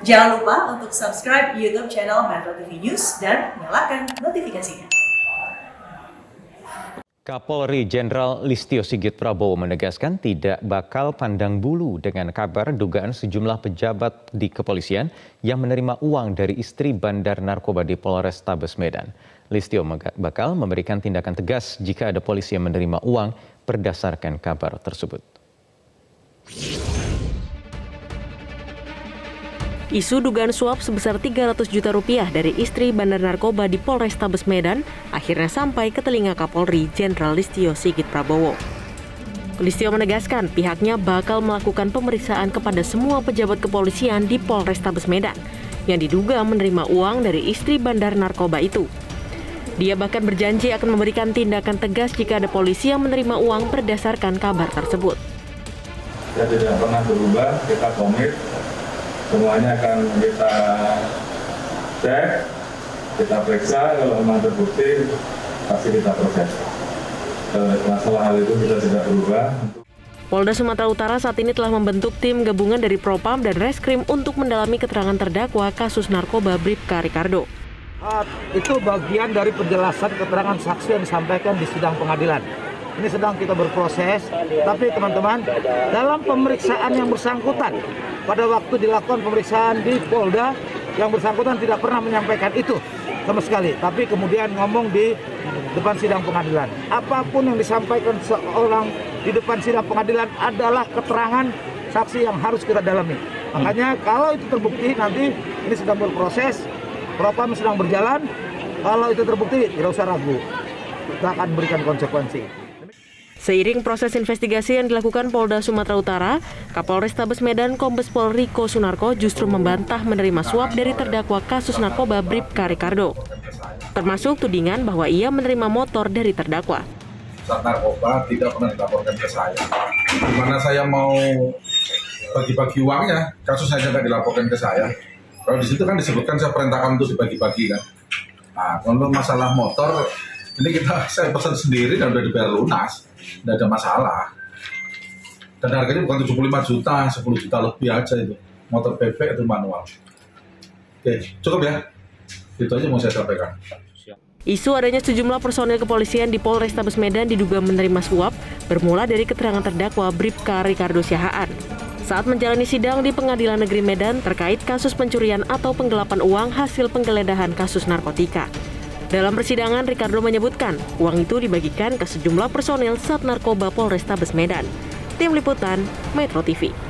Jangan lupa untuk subscribe YouTube channel Metro TV News dan nyalakan notifikasinya. Kapolri Jenderal Listio Sigit Prabowo menegaskan tidak bakal pandang bulu dengan kabar dugaan sejumlah pejabat di kepolisian yang menerima uang dari istri bandar narkoba di Polrestabes Medan. Listio bakal memberikan tindakan tegas jika ada polisi yang menerima uang berdasarkan kabar tersebut. Isu dugaan suap sebesar 300 juta rupiah dari istri bandar narkoba di Polrestabes Medan akhirnya sampai ke telinga Kapolri Jenderal Listio Sigit Prabowo. Listio menegaskan pihaknya bakal melakukan pemeriksaan kepada semua pejabat kepolisian di Polrestabes Medan yang diduga menerima uang dari istri bandar narkoba itu. Dia bahkan berjanji akan memberikan tindakan tegas jika ada polisi yang menerima uang berdasarkan kabar tersebut. Kita tidak pernah berubah, kita komit. Semuanya akan kita cek, kita periksa, kalau memang terbukti pasti kita proses. Masalah hal itu kita tidak berubah. Polda Sumatera Utara saat ini telah membentuk tim gabungan dari Propam dan Reskrim untuk mendalami keterangan terdakwa kasus narkoba Bribka Ricardo. Itu bagian dari penjelasan keterangan saksi yang disampaikan di sidang pengadilan. Ini sedang kita berproses, tapi teman-teman, dalam pemeriksaan yang bersangkutan, pada waktu dilakukan pemeriksaan di Polda, yang bersangkutan tidak pernah menyampaikan itu sama sekali, tapi kemudian ngomong di depan sidang pengadilan. Apapun yang disampaikan seorang di depan sidang pengadilan adalah keterangan saksi yang harus kita dalami. Makanya kalau itu terbukti, nanti ini sedang berproses, Propam sedang berjalan, kalau itu terbukti tidak usah ragu, kita akan berikan konsekuensi. Seiring proses investigasi yang dilakukan Polda Sumatera Utara, Kapolrestabes Medan Kombes Pol Riko Sunarko justru membantah menerima suap dari terdakwa kasus narkoba Bribka Ricardo. Termasuk tudingan bahwa ia menerima motor dari terdakwa. Saat narkoba tidak pernah dilaporkan ke saya. Dimana saya mau bagi-bagi uangnya, kasusnya juga dilaporkan ke saya. Kalau di situ kan disebutkan saya perintahkan untuk dibagi-bagi kan. Nah, kalau masalah motor, ini saya pesan sendiri dan udah dibayar lunas. Tidak ada masalah. Dan harganya bukan 75 juta, 10 juta lebih aja itu. Motor bebek itu manual. Oke, cukup ya. Itu aja mau saya sampaikan. Isu adanya sejumlah personel kepolisian di Polrestabes Medan diduga menerima suap bermula dari keterangan terdakwa Bribka Ricardo Siahaan saat menjalani sidang di Pengadilan Negeri Medan terkait kasus pencurian atau penggelapan uang hasil penggeledahan kasus narkotika. Dalam persidangan, Ricardo menyebutkan uang itu dibagikan ke sejumlah personel Sat Narkoba Polrestabes Medan. Tim Liputan, Metro TV.